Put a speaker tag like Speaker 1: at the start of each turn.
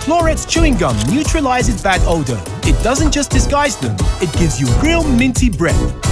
Speaker 1: Floret's chewing gum neutralizes bad odor. It doesn't just disguise them, it gives you real minty breath.